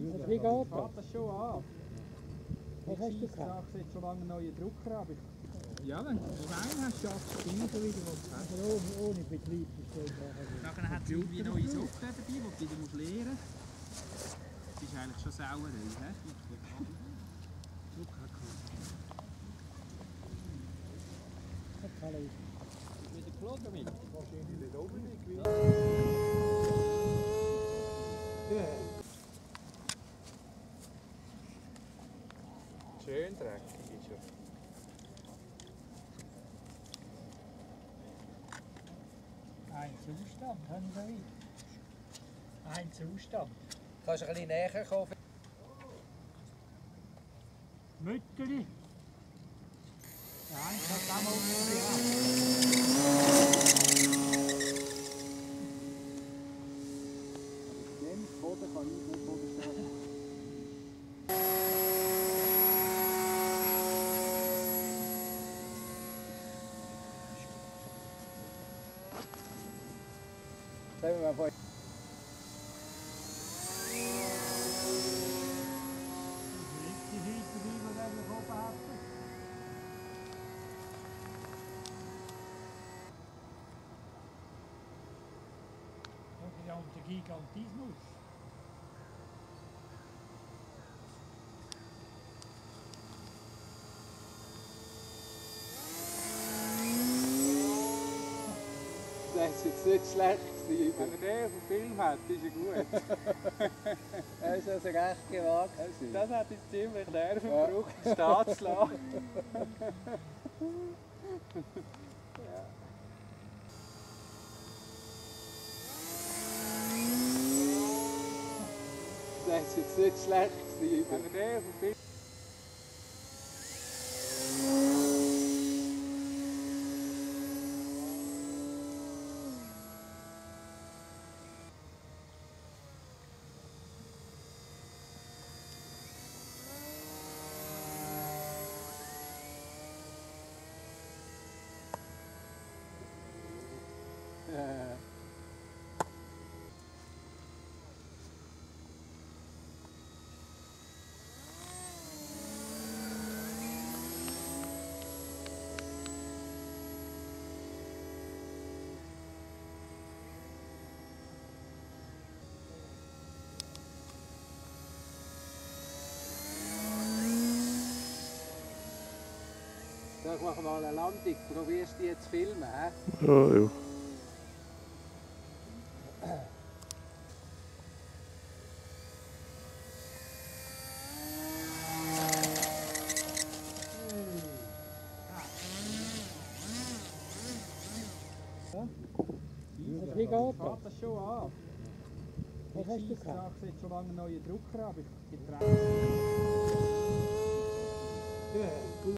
Wie geht das? Geht das schon an? Was hast du gehabt? Ich jetzt schon lange einen neuen Drucker, aber ja, wenn du einen hast, schaffst du immer so wieder, was du hast. Aber ohne Betriebssystem. Nachher hat es irgendwie neue Software dabei, die du wieder lernen musst. Das ist eigentlich schon Sauerei, hä? Wieder geflogen mit? Wahrscheinlich nicht oben. Schön dreckig ist er. Ein Zustand, haben wir wieder. Ein Zustand. Kannst du ein bisschen näher kommen? Mütterli. Ja, ich hab da mal Dem Boden kann ich nicht Boden stehen. Sagen wir mal, ja, und der Gigantismus. Das ist jetzt nicht schlecht gewesen. Wenn er den auf dem Film hat, ist er gut. er ist also recht gewagt. Das hat jetzt ziemlich Nerven gebraucht, stehen zu lassen. Das ist jetzt nicht schlecht gewesen. Wenn er den auf dem Film Sag, mach mal eine Landung. Probierst du die jetzt zu filmen? He? Ja, ja. Wie geht das? Geht das schon an? Was hast du gehabt? Ich jetzt schon lange einen neuen Drucker, aber ich